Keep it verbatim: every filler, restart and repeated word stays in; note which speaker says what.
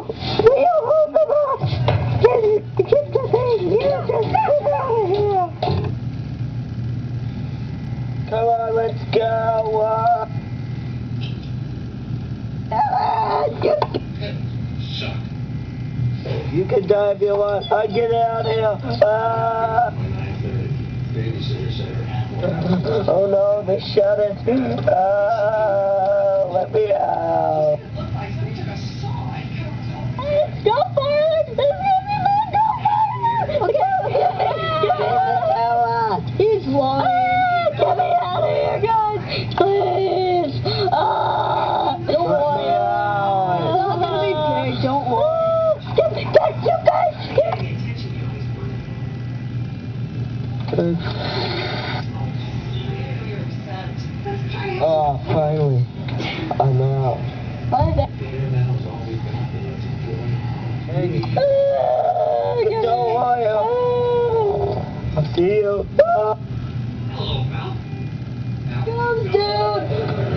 Speaker 1: We'll hold them up! Get, get the thing! You just move out of here! Come on, let's go! Uh, uh, you, you can die if you want. I get out of here! Uh, oh no, they shut it! Uh, let me out! Go for it! There's everyone! Go for it! Okay, okay. He's lying. Ah, get me out of here, guys! Please! Ah! Don't worry. It's gonna be great. Don't worry. Get, get you guys! Get. Oh, finally. I'm out. Bye. Hey. Don't worry. I'll see you. Come, dude.